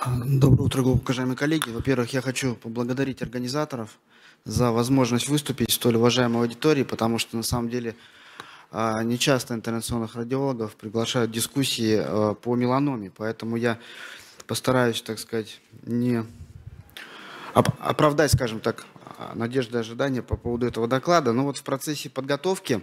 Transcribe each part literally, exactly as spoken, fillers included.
Доброе утро, глубоко уважаемые коллеги. Во-первых, я хочу поблагодарить организаторов за возможность выступить в столь уважаемой аудитории, потому что на самом деле а, не часто интервенционных радиологов приглашают дискуссии а, по меланоме, поэтому я постараюсь, так сказать, не оп- оправдать, скажем так, а, надежды и ожидания по поводу этого доклада. Но вот в процессе подготовки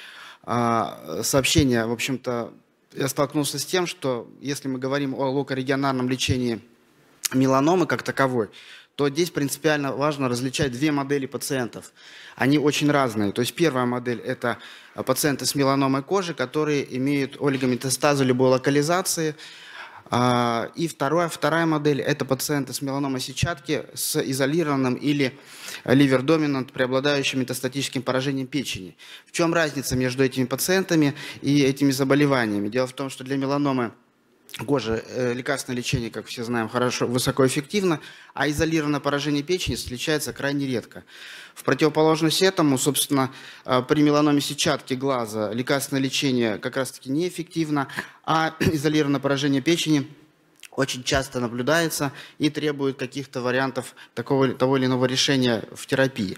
а, сообщения, в общем-то, я столкнулся с тем, что если мы говорим о локорегионарном лечении меланомы как таковой, то здесь принципиально важно различать две модели пациентов. Они очень разные. То есть первая модель – это пациенты с меланомой кожи, которые имеют олигометастазы любой локализации. А, И вторая, вторая модель – это пациенты с меланомой сетчатки с изолированным или ливер-доминант, преобладающим метастатическим поражением печени. В чем разница между этими пациентами и этими заболеваниями? Дело в том, что для меланомы кожи э, лекарственное лечение, как все знаем, хорошо, высокоэффективно, а изолированное поражение печени встречается крайне редко. В противоположность этому, собственно, э, при меланоме сетчатки глаза лекарственное лечение как раз-таки неэффективно, а изолированное поражение печени очень часто наблюдается и требует каких-то вариантов такого, того или иного решения в терапии.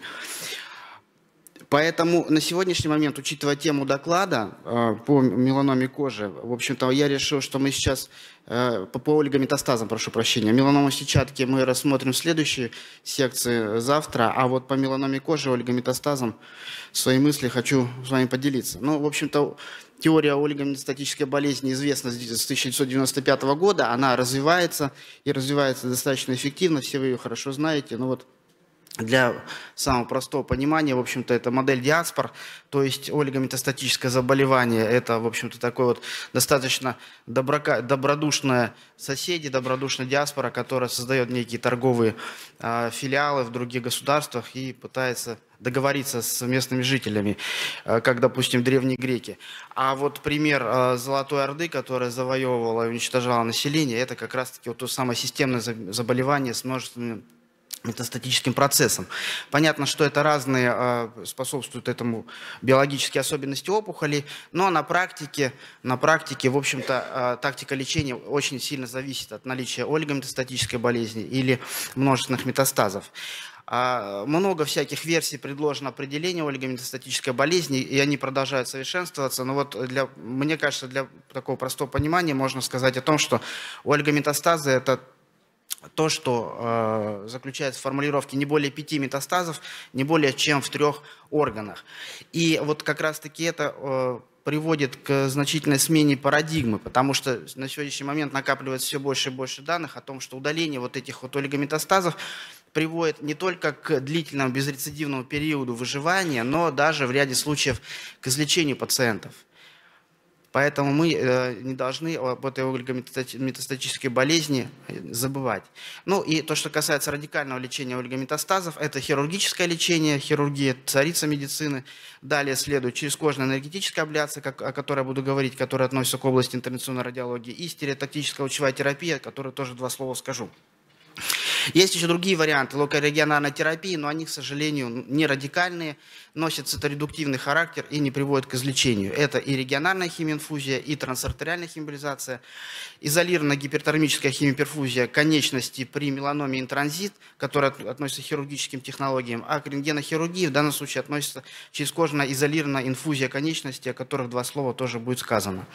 Поэтому на сегодняшний момент, учитывая тему доклада э, по меланоме кожи, в общем-то, я решил, что мы сейчас э, по, по олигометастазам, прошу прощения, меланому сетчатки мы рассмотрим в следующей секции завтра, а вот по меланоме кожи, олигометастазам свои мысли хочу с вами поделиться. Ну, в общем-то, теория олигометастатической болезни известна с тысяча девятьсот девяносто пятого года, она развивается и развивается достаточно эффективно, все вы ее хорошо знаете, но вот для самого простого понимания, в общем-то, это модель диаспор, то есть олигометастатическое заболевание, это, в общем-то, такой вот достаточно доброка, добродушная соседи, добродушная диаспора, которая создает некие торговые э, филиалы в других государствах и пытается договориться с местными жителями, э, как, допустим, древние греки. А вот пример э, Золотой Орды, которая завоевывала и уничтожала население, это как раз-таки вот то самое системное заболевание с множественным метастатическим процессом. Понятно, что это разные э, способствуют этому биологические особенности опухолей, но на практике, на практике, в общем-то, э, тактика лечения очень сильно зависит от наличия олигометастатической болезни или множественных метастазов. А, много всяких версий предложено определения олигометастатической болезни, и они продолжают совершенствоваться. Но вот для, мне кажется, для такого простого понимания можно сказать о том, что олигометастазы – это то, что э, заключается в формулировке не более пяти метастазов, не более чем в трех органах. И вот как раз-таки это э, приводит к значительной смене парадигмы, потому что на сегодняшний момент накапливается все больше и больше данных о том, что удаление вот этих вот олигометастазов приводит не только к длительному безрецидивному периоду выживания, но даже в ряде случаев к излечению пациентов. Поэтому мы э, не должны об этой олигометастатической болезни забывать. Ну и то, что касается радикального лечения олигометастазов, это хирургическое лечение, хирургия, царица медицины. Далее следует черезкожная энергетическая абляция, как, о которой я буду говорить, которая относится к области интервенционной радиологии, и стереотактическая лучевая терапия, о которой тоже два слова скажу. Есть еще другие варианты локорегионарной терапии, но они, к сожалению, не радикальные, носят циторедуктивный характер и не приводят к излечению. Это и регионарная химиоинфузия, и трансартериальная химиолизация, изолированная гипертермическая химиоперфузия конечности при меланоме интранзит, которая относится к хирургическим технологиям, а к рентгенохирургии в данном случае относится черезкожная изолированная инфузия конечности, о которых два слова тоже будет сказано.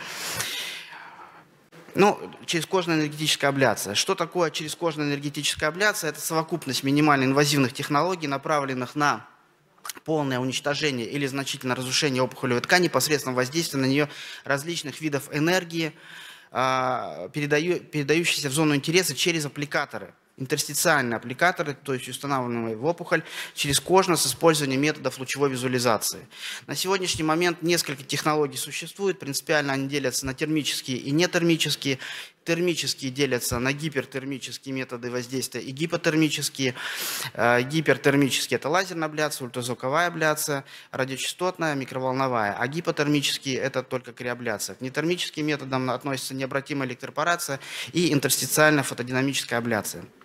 Ну, черезкожная энергетическая абляция. Что такое черезкожная энергетическая абляция? Это совокупность минимально инвазивных технологий, направленных на полное уничтожение или значительное разрушение опухолевой ткани посредством воздействия на нее различных видов энергии, передающихся в зону интереса через аппликаторы. Интерстициальные аппликаторы, то есть устанавливаемые в опухоль, черезкожно с использованием методов лучевой визуализации. На сегодняшний момент несколько технологий существует, принципиально они делятся на термические и нетермические. Термические делятся на гипертермические методы воздействия и гипотермические. Гипертермические – это лазерная абляция, ультразвуковая абляция, радиочастотная, микроволновая. А гипотермические – это только криабляция. К нетермическим методам относятся необратимая электропорация и интерстициальная фотодинамическая абляция.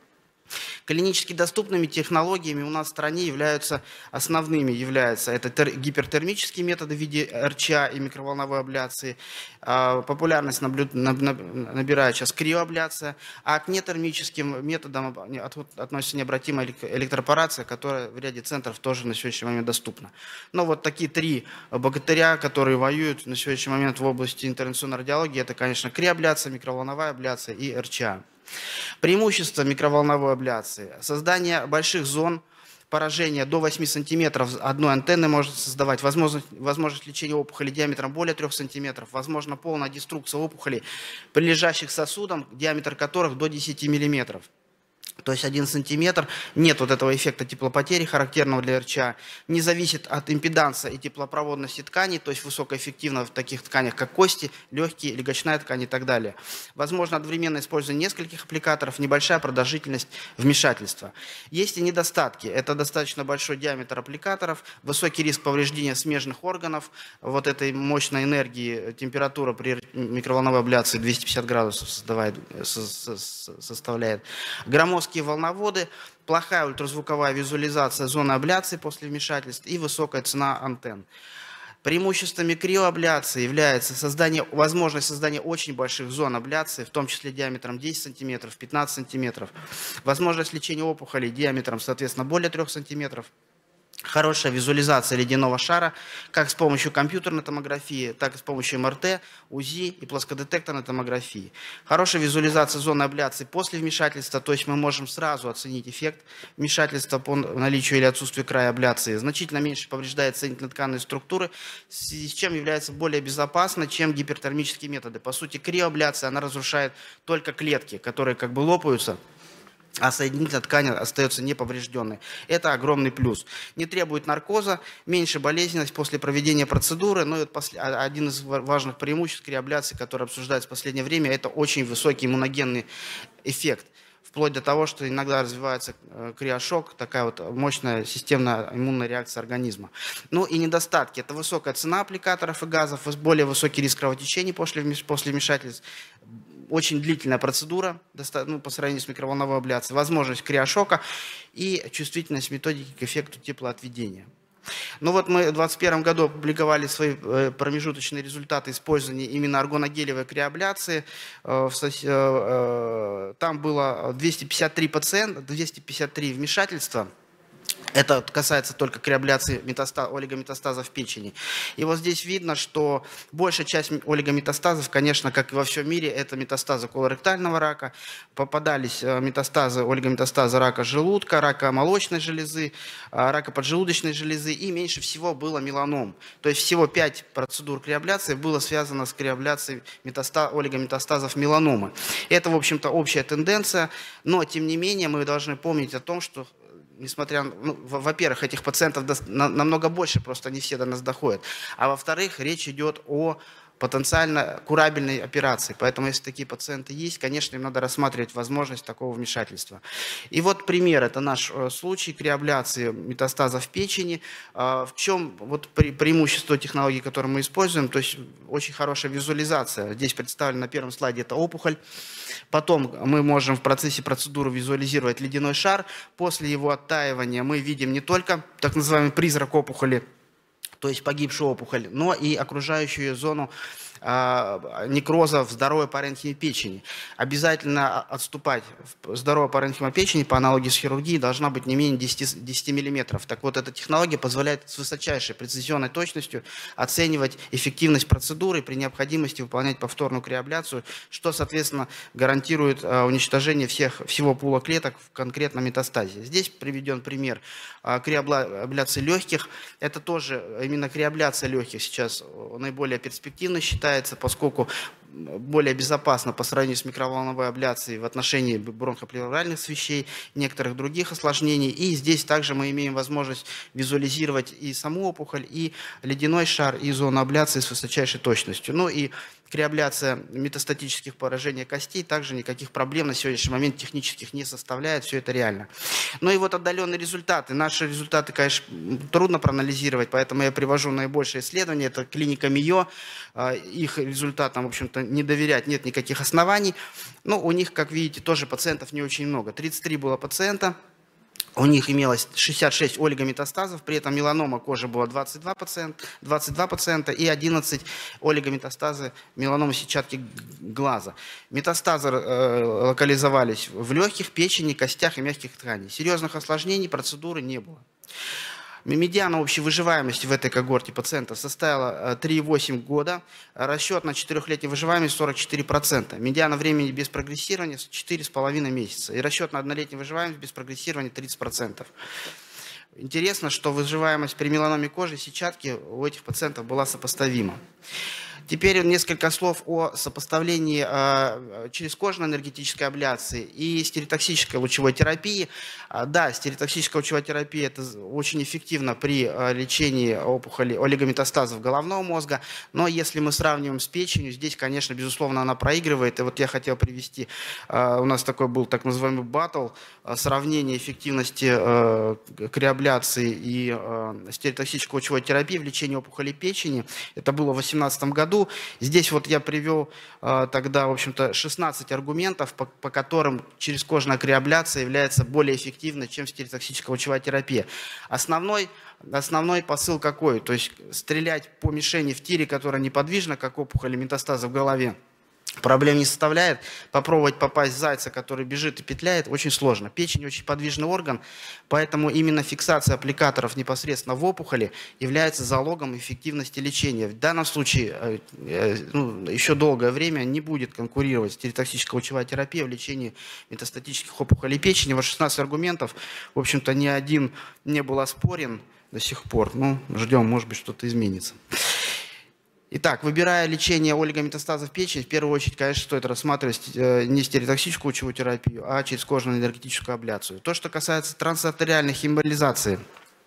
Клинически доступными технологиями у нас в стране являются основными, являются это тер, гипертермические методы в виде эр че а и микроволновой абляции. А, популярность наблю, наб, наб, набирает сейчас криоабляция, а к нетермическим методам от, относится необратимая электропорация, которая в ряде центров тоже на сегодняшний момент доступна. Но вот такие три богатыря, которые воюют на сегодняшний момент в области интервенционной радиологии, это, конечно, криоабляция, микроволновая абляция и эр че а. Преимущество микроволновой абляции. Создание больших зон поражения до восьми сантиметров одной антенны может создавать. Возможность, возможность лечения опухолей диаметром более трёх сантиметров. Возможно полная деструкция опухолей, прилежащих к сосудам, диаметр которых до десяти миллиметров. То есть один сантиметр, нет вот этого эффекта теплопотери, характерного для эр че а, не зависит от импеданса и теплопроводности тканей, то есть высокоэффективно в таких тканях, как кости, легкие, легочная ткань и так далее. Возможно одновременно использование нескольких аппликаторов, небольшая продолжительность вмешательства. Есть и недостатки. Это достаточно большой диаметр аппликаторов, высокий риск повреждения смежных органов, вот этой мощной энергии, температура при микроволновой абляции двести пятьдесят градусов создавает, составляет. Громоздкие волноводы, плохая ультразвуковая визуализация зоны абляции после вмешательств и высокая цена антенн. Преимуществами криоабляции является создание, возможность создания очень больших зон абляции, в том числе диаметром десять сантиметров, пятнадцать сантиметров, возможность лечения опухолей диаметром, соответственно, более трёх сантиметров, хорошая визуализация ледяного шара, как с помощью компьютерной томографии, так и с помощью эм эр тэ, УЗИ и плоскодетекторной томографии. Хорошая визуализация зоны абляции после вмешательства, то есть мы можем сразу оценить эффект вмешательства по наличию или отсутствию края абляции. Значительно меньше повреждает соединительно-тканные структуры, с чем является более безопасно, чем гипертермические методы. По сути, криоабляция, она разрушает только клетки, которые как бы лопаются, а соединительная ткань остается неповрежденной. Это огромный плюс. Не требует наркоза, меньше болезненность после проведения процедуры. Но это один из важных преимуществ криоабляции, который обсуждается в последнее время, это очень высокий иммуногенный эффект. Вплоть до того, что иногда развивается криошок, такая вот мощная системная иммунная реакция организма. Ну и недостатки. Это высокая цена аппликаторов и газов, более высокий риск кровотечений после, после вмешательств, очень длительная процедура, ну, по сравнению с микроволновой абляцией, возможность криошока и чувствительность методики к эффекту теплоотведения. Ну вот мы в две тысячи двадцать первом году опубликовали свои промежуточные результаты использования именно аргоногелевой криоабляции. Там было двести пятьдесят три пациента, двести пятьдесят три вмешательства. Это касается только криоабляции метастаз, олигометастазов печени. И вот здесь видно, что большая часть олигометастазов, конечно, как и во всем мире, это метастазы колоректального рака. Попадались метастазы, олигометастазы рака желудка, рака молочной железы, рака поджелудочной железы, и меньше всего было меланом. То есть всего пять процедур криоабляции было связано с криоабляцией метастаз, олигометастазов меланомы. Это, в общем-то, общая тенденция, но, тем не менее, мы должны помнить о том, что несмотря, ну, во-первых, этих пациентов намного больше, просто не все до нас доходят. А во-вторых, речь идет о потенциально курабельной операции. Поэтому, если такие пациенты есть, конечно, им надо рассматривать возможность такого вмешательства. И вот пример, это наш случай криоабляции метастазов печени. В чем вот преимущество технологии, которую мы используем? То есть очень хорошая визуализация. Здесь представлена на первом слайде, это опухоль. Потом мы можем в процессе процедуры визуализировать ледяной шар. После его оттаивания мы видим не только так называемый призрак опухоли, то есть погибшую опухоль, но и окружающую зону э, некроза в здоровой паренхиме печени. Обязательно отступать в здоровой паренхиме печени по аналогии с хирургией должна быть не менее десяти миллиметров. Так вот, эта технология позволяет с высочайшей прецизионной точностью оценивать эффективность процедуры, при необходимости выполнять повторную криоабляцию, что, соответственно, гарантирует э, уничтожение всех, всего пула клеток в конкретном метастазе. Здесь приведен пример э, криоабляции легких. Это тоже именно криоабляция легких сейчас наиболее перспективно считается, поскольку более безопасно по сравнению с микроволновой абляцией в отношении бронхоплевральных свищей, некоторых других осложнений. И здесь также мы имеем возможность визуализировать и саму опухоль, и ледяной шар, и зону абляции с высочайшей точностью. Ну и криоабляция метастатических поражений костей также никаких проблем на сегодняшний момент технических не составляет, все это реально. Ну и вот отдаленные результаты. Наши результаты, конечно, трудно проанализировать, поэтому я привожу наибольшее исследование. Это клиника МИО. Их результатам, в общем-то, не доверять нет никаких оснований. Но у них, как видите, тоже пациентов не очень много. тридцать три было пациента. У них имелось шестьдесят шесть олигометастазов, при этом меланома кожи было двадцать два пациента, двадцать два пациента и одиннадцать олигометастазы меланомы сетчатки глаза. Метастазы э, локализовались в легких, печени, костях и мягких тканей. Серьезных осложнений процедуры не было. Медиана общей выживаемости в этой когорте пациентов составила три и восемь года. Расчет на четырехлетнюю выживаемость сорок четыре процента. Медиана времени без прогрессирования четыре с половиной месяца. И расчет на однолетнюю выживаемость без прогрессирования тридцать процентов. Интересно, что выживаемость при меланоме кожи и сетчатки у этих пациентов была сопоставима. Теперь несколько слов о сопоставлении э, черезкожной энергетической абляции и стереотоксической лучевой терапии. А, да, стереотоксическая лучевая терапия – это очень эффективно при э, лечении опухолей олигометастазов головного мозга, но если мы сравниваем с печенью, здесь, конечно, безусловно, она проигрывает. И вот я хотел привести, э, у нас такой был так называемый баттл, э, сравнение эффективности э, криоабляции и э, стереотоксической лучевой терапии в лечении опухолей печени. Это было в две тысячи восемнадцатом году. Здесь вот я привел э, тогда, в общем-то, шестнадцать аргументов, по, по которым черезкожная криоабляция является более эффективной, чем стереотоксическая лучевая терапия. Основной, основной посыл какой? То есть стрелять по мишени в тире, которая неподвижна, как опухоль или метастазы в голове, проблем не составляет. Попробовать попасть в зайца, который бежит и петляет, очень сложно. Печень очень подвижный орган, поэтому именно фиксация аппликаторов непосредственно в опухоли является залогом эффективности лечения. В данном случае ну, еще долгое время не будет конкурировать стереотоксическая лучевая терапия в лечении метастатических опухолей печени. Вот шестнадцать аргументов, в общем-то, ни один не был оспорен до сих пор. Ну, ждем, может быть, что-то изменится. Итак, выбирая лечение олигометастазов печени, в первую очередь, конечно, стоит рассматривать не стереотоксическую лучевую терапию, а черезкожную энергетическую абляцию. То, что касается трансартериальной эмболизации,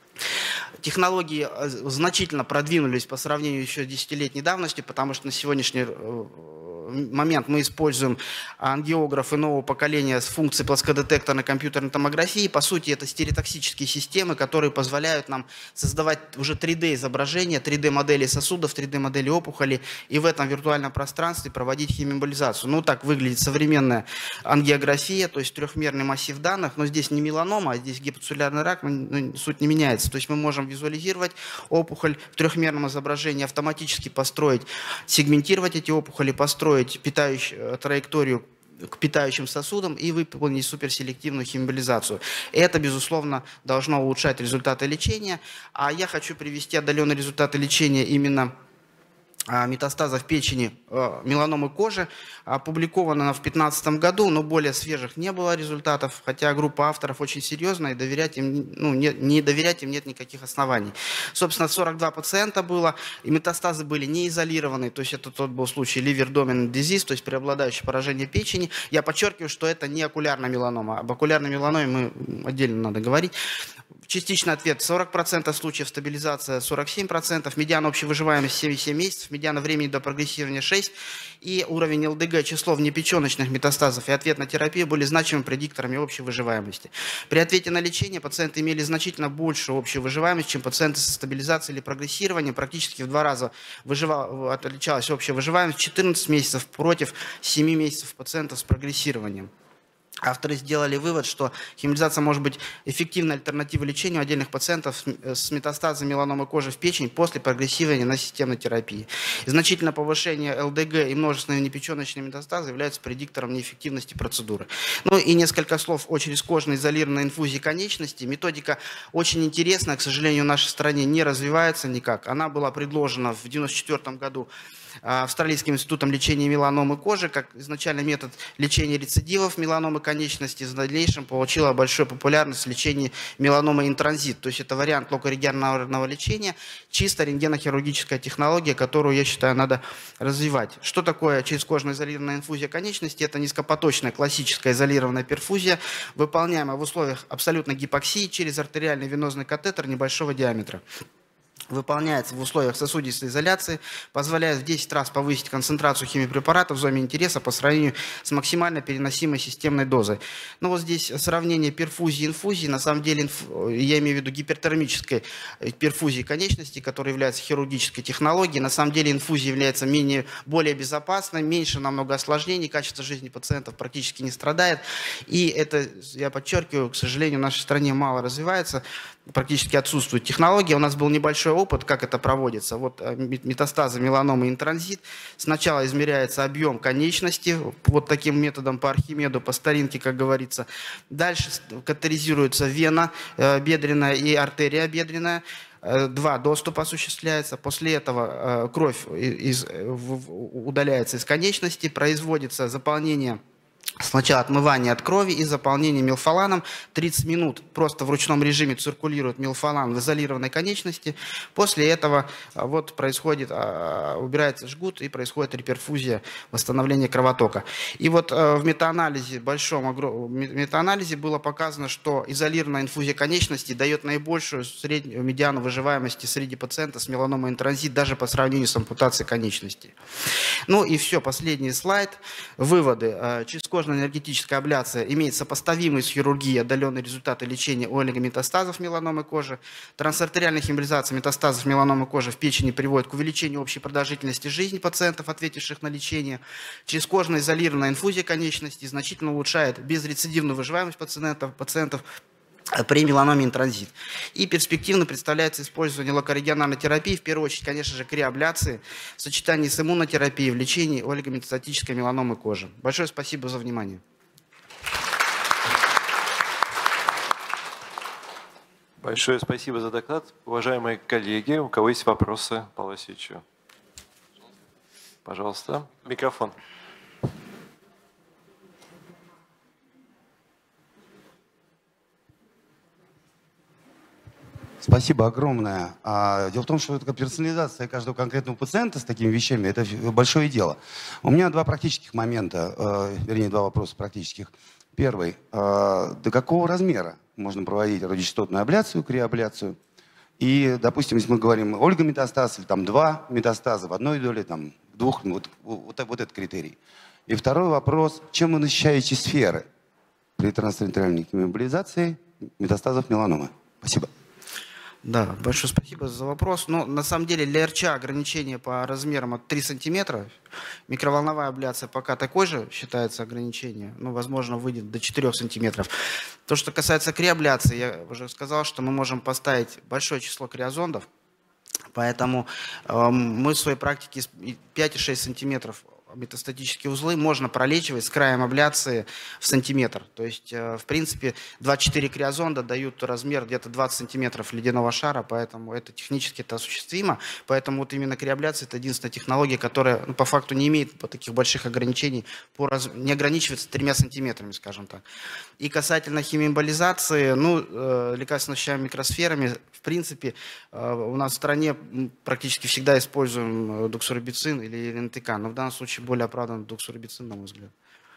технологии значительно продвинулись по сравнению еще с десятилетней давностью, потому что на сегодняшний момент мы используем ангиографы нового поколения с функцией плоскодетекторной компьютерной томографии. По сути, это стереотоксические системы, которые позволяют нам создавать уже три дэ изображения, три дэ модели сосудов, три дэ модели опухоли и в этом виртуальном пространстве проводить химиэмболизацию. Ну, так выглядит современная ангиография, то есть трехмерный массив данных, но здесь не меланома, а здесь гепатоцеллярный рак, но суть не меняется. То есть мы можем визуализировать опухоль в трехмерном изображении, автоматически построить, сегментировать эти опухоли, построить питающую траекторию к питающим сосудам и выполнить суперселективную химиэмболизацию. Это, безусловно, должно улучшать результаты лечения. А я хочу привести отдаленные результаты лечения именно метастазов печени, меланомы кожи. Опубликовано она в две тысячи пятнадцатом году, но более свежих не было результатов, хотя группа авторов очень серьезная, и доверять им, ну, не, не доверять им нет никаких оснований. Собственно, сорок два пациента было, и метастазы были не изолированы, то есть это тот был случай liver dominant disease, то есть преобладающее поражение печени. Я подчеркиваю, что это не окулярная меланома. Об окулярной меланоме мы отдельно надо говорить. Частичный ответ сорок процентов случаев, стабилизация сорок семь процентов, медиана общей выживаемости семь и семь месяцев, медиана времени до прогрессирования шесть, и уровень эл дэ гэ, число внепеченочных метастазов и ответ на терапию были значимыми предикторами общей выживаемости. При ответе на лечение пациенты имели значительно большую общую выживаемость, чем пациенты со стабилизацией или прогрессированием. Практически в два раза выживала, отличалась общая выживаемость, четырнадцать месяцев против семи месяцев пациентов с прогрессированием. Авторы сделали вывод, что химиэмболизация может быть эффективной альтернативой лечению отдельных пациентов с метастазами меланомы кожи в печень после прогрессирования на системной терапии. И значительное повышение эл дэ гэ и множественные непеченочные метастазы являются предиктором неэффективности процедуры. Ну и несколько слов о черезкожной изолированной инфузии конечности. Методика очень интересная, к сожалению, в нашей стране не развивается никак. Она была предложена в девяносто четвёртом году Австралийским институтом лечения меланомы кожи, как изначально метод лечения рецидивов меланомы конечности, в дальнейшем получила большую популярность в лечении меланомы интранзит. То есть это вариант локорегионарного лечения, чисто рентгенохирургическая технология, которую, я считаю, надо развивать. Что такое черезкожная изолированная инфузия конечности? Это низкопоточная классическая изолированная перфузия, выполняемая в условиях абсолютной гипоксии через артериальный венозный катетер небольшого диаметра. выполняется в условиях сосудистой изоляции, позволяет в десять раз повысить концентрацию химипрепарата в зоне интереса по сравнению с максимально переносимой системной дозой. Ну вот здесь сравнение перфузии и инфузии. На самом деле, инф... я имею в виду гипертермической перфузии конечностей, которая является хирургической технологией. На самом деле инфузия является менее, более безопасной, меньше намного осложнений, качество жизни пациентов практически не страдает. И это, я подчеркиваю, к сожалению, в нашей стране мало развивается, практически отсутствует технология. У нас был небольшой опыт, как это проводится. Вот метастазы, меланомы, интранзит. Сначала измеряется объем конечности, вот таким методом по Архимеду, по старинке, как говорится. Дальше катетеризируется вена бедренная и артерия бедренная. Два доступа осуществляется. После этого кровь из, удаляется из конечности, производится заполнение. Сначала отмывание от крови и заполнение мелфоланом. тридцать минут просто в ручном режиме циркулирует мелфолан в изолированной конечности. После этого вот происходит, убирается жгут и происходит реперфузия, восстановление кровотока. И вот в метаанализе, большом метаанализе было показано, что изолированная инфузия конечности дает наибольшую среднюю медиану выживаемости среди пациентов с меланомой интранзит, даже по сравнению с ампутацией конечностей. Ну и все, последний слайд. Выводы. Чрезкожная энергетическая абляция имеет сопоставимые с хирургией отдаленные результаты лечения у олигометастазов меланомы кожи. Трансартериальная химболизация метастазов меланомы кожи в печени приводит к увеличению общей продолжительности жизни пациентов, ответивших на лечение. Чрезкожная изолированная инфузия конечностей значительно улучшает безрецидивную выживаемость пациентов, пациентов при меланоме интранзит. И перспективно представляется использование локорегиональной терапии, в первую очередь, конечно же, криабляции, в сочетании с иммунотерапией в лечении олигометастатической меланомы кожи. Большое спасибо за внимание. Большое спасибо за доклад. Уважаемые коллеги, у кого есть вопросы по Лосичу? Пожалуйста, микрофон. Спасибо огромное. Дело в том, что это персонализация каждого конкретного пациента с такими вещами – это большое дело. У меня два практических момента, вернее, два вопроса практических. Первый. До какого размера можно проводить радиочастотную абляцию, криабляцию? И, допустим, если мы говорим олигометастаз, или там два метастаза в одной доле, там двух, вот, вот, вот этот критерий. И второй вопрос. Чем вы насыщаете сферы при трансартериальной химиобилизации метастазов меланомы? Спасибо. Да, большое спасибо за вопрос. Но на самом деле для эр че а ограничение по размерам от трёх сантиметров. Микроволновая абляция пока такой же считается ограничение. Ну, возможно, выйдет до четырёх сантиметров. То, что касается криабляции, я уже сказал, что мы можем поставить большое число криозондов. Поэтому э, мы в своей практике пять и шесть сантиметров метастатические узлы можно пролечивать с краем абляции в сантиметр. То есть, в принципе, двадцать четыре криозонда дают размер где-то двадцать сантиметров ледяного шара, поэтому это технически это осуществимо. Поэтому вот именно криабляция – это единственная технология, которая ну, по факту не имеет таких больших ограничений, по раз... не ограничивается тремя сантиметрами, скажем так. И касательно химиэмболизации, ну, э, лекарственно защищаемыми микросферами, в принципе, э, у нас в стране практически всегда используем доксорубицин или эн тэ ка, но в данном случае более оправдан доксорубицин, на мой взгляд.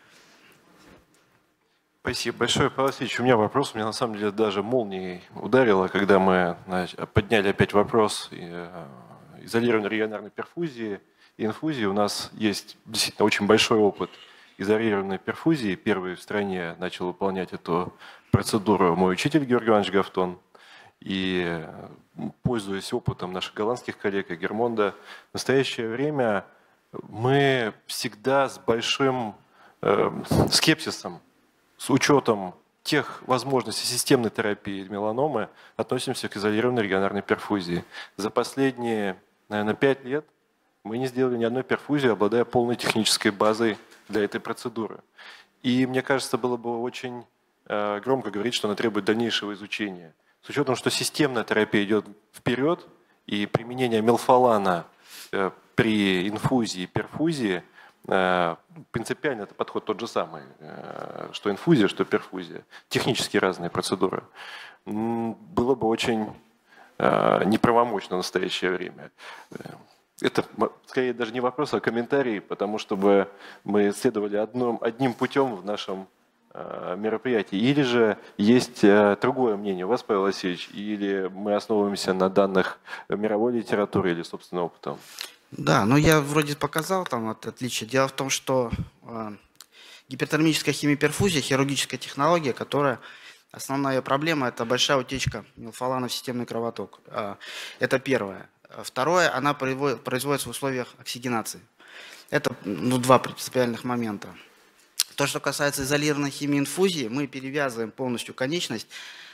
Спасибо большое, Павел Васильевич. У меня вопрос, меня на самом деле даже молнией ударило, когда мы подняли опять вопрос изолированной регионарной перфузии и инфузии. У нас есть действительно очень большой опыт изолированной перфузии. Первый в стране начал выполнять эту процедуру мой учитель Георгий Иванович Гафтон. И пользуясь опытом наших голландских коллег и Гермонда, в настоящее время мы всегда с большим э, скепсисом, с учетом тех возможностей системной терапии меланомы, относимся к изолированной регионарной перфузии. За последние, наверное, пять лет мы не сделали ни одной перфузии, обладая полной технической базой для этой процедуры. И мне кажется, было бы очень э, громко говорить, что она требует дальнейшего изучения. С учетом, что системная терапия идет вперед, и применение мелфолана э, при инфузии и перфузии, принципиально это подход тот же самый, что инфузия, что перфузия. Технически разные процедуры. Было бы очень неправомочно в настоящее время. Это скорее даже не вопрос, а комментарий, потому что мы следовали одном, одним путем в нашем мероприятий, или же есть другое мнение у вас, Павел Васильевич, или мы основываемся на данных мировой литературы или собственным опытом? Да, ну я вроде показал там от отличия. Дело в том, что э, гипертермическая химиоперфузия, хирургическая технология, которая основная ее проблема – это большая утечка мелфолана в системный кровоток. Э, это первое. Второе, она производится в условиях оксигенации. Это ну, два принципиальных момента. То, что касается изолированной химии инфузии, мы перевязываем полностью конечность.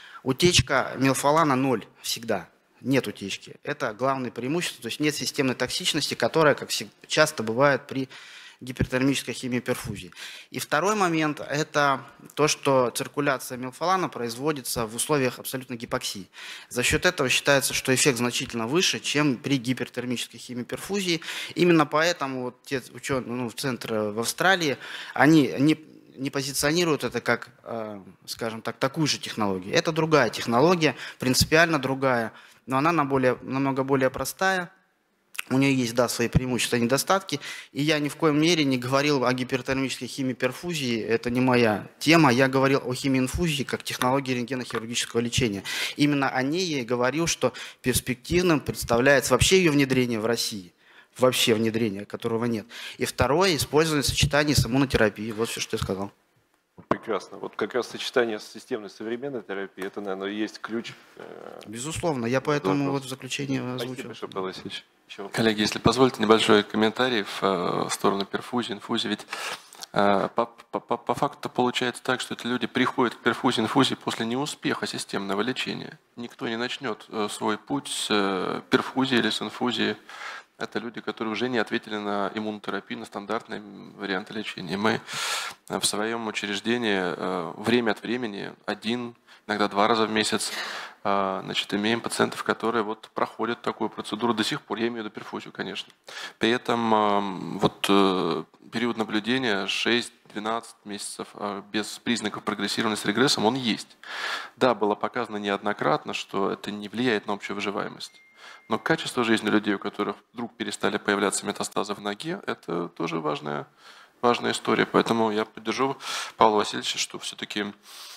Утечка мелфолана ноль всегда. Нет утечки. Это главное преимущество. То есть нет системной токсичности, которая, как часто бывает при гипертермической химиоперфузии. И второй момент – это то, что циркуляция мелфолана производится в условиях абсолютной гипоксии. За счет этого считается, что эффект значительно выше, чем при гипертермической химиоперфузии. Именно поэтому вот те ученые, ну, в центре в Австралии, они не, не позиционируют это как, э, скажем так, такую же технологию. Это другая технология, принципиально другая, но она на более, намного более простая. У нее есть, да, свои преимущества и недостатки. И я ни в коем мере не говорил о гипертермической химиоперфузии. Это не моя тема. Я говорил о химиоинфузии как технологии рентгенохирургического лечения. Именно о ней я и говорил, что перспективным представляется вообще ее внедрение в России. Вообще внедрение, которого нет. И второе, использование в сочетании с иммунотерапией. Вот все, что я сказал. Прекрасно. Вот как раз сочетание с системной современной терапией, это, наверное, и есть ключ. Безусловно. Я поэтому вот в заключении озвучил. Спасибо, Павел Васильевич. Коллеги, если позволите, небольшой комментарий в сторону перфузии, инфузии. Ведь по, по, по факту получается так, что эти люди приходят к перфузии, инфузии после неуспеха системного лечения. Никто не начнет свой путь с перфузии или с инфузии. Это люди, которые уже не ответили на иммунотерапию, на стандартные варианты лечения. Мы в своем учреждении время от времени, один, иногда два раза в месяц, значит, имеем пациентов, которые вот проходят такую процедуру до сих пор. Я имею в виду перфузию, конечно. При этом вот период наблюдения шесть-двенадцать месяцев без признаков прогрессирования с регрессом, он есть. Да, было показано неоднократно, что это не влияет на общую выживаемость. Но качество жизни людей, у которых вдруг перестали появляться метастазы в ноге, это тоже важная, важная история. Поэтому я поддержу Павла Васильевича, что все-таки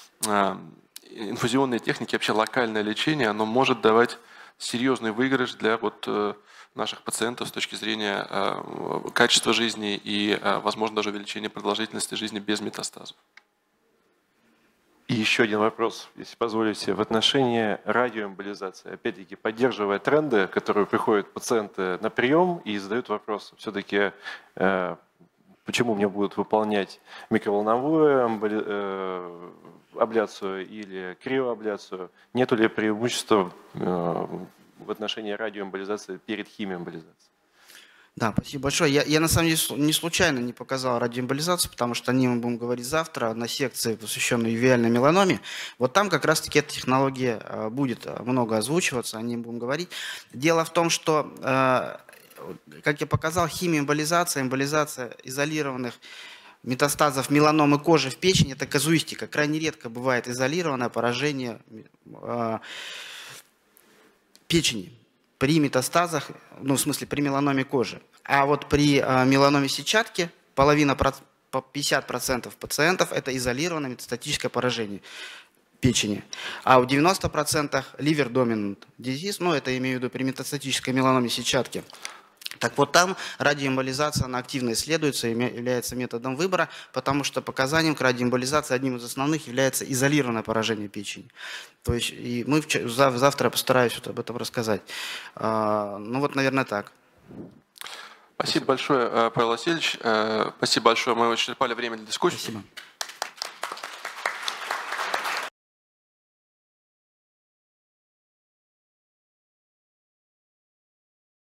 э, инфузионные техники, вообще локальное лечение, оно может давать серьезный выигрыш для вот, э, наших пациентов с точки зрения э, качества жизни и, э, возможно, даже увеличения продолжительности жизни без метастазов. И еще один вопрос, если позволите, в отношении радиоэмболизации. Опять-таки, поддерживая тренды, которые приходят пациенты на прием и задают вопрос, все-таки, э, почему мне будут выполнять микроволновую эмболи, э, абляцию или криоабляцию, нету ли преимущества э, в отношении радиоэмболизации перед химиоэмболизацией? Да, спасибо большое. Я, я на самом деле не случайно не показал радиоэмболизацию, потому что о ней мы будем говорить завтра на секции, посвященной ювеальной меланоме. Вот там как раз-таки эта технология будет много озвучиваться, о ней будем говорить. Дело в том, что, как я показал, химиоэмболизация, эмболизация изолированных метастазов меланомы кожи в печени – это казуистика. Крайне редко бывает изолированное поражение печени при метастазах, ну, в смысле, при меланоме кожи. А вот при э, меланоме сетчатки половина, пятьдесят процентов пациентов это изолированное метастатическое поражение печени. А у девяноста процентов liver dominant disease, ну, это имею в виду при метастатической меланоме сетчатки. Так вот там радиоэмболизация, она активно исследуется, является методом выбора, потому что показанием к радиоэмболизации одним из основных является изолированное поражение печени. То есть и мы завтра постараюсь вот об этом рассказать. Ну вот, наверное, так. Спасибо большое, Павел Васильевич. Спасибо большое. Мы исчерпали время для дискуссии. Спасибо.